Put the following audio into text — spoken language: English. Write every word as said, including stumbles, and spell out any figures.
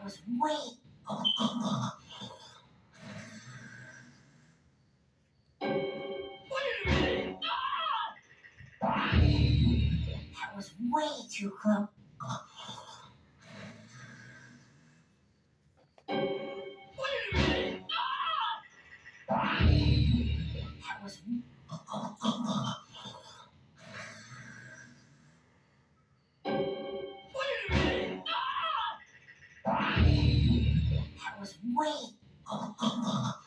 That was way. Wait a minute! That was way too close. Wait a minute! That was. Wait a minute! That was way.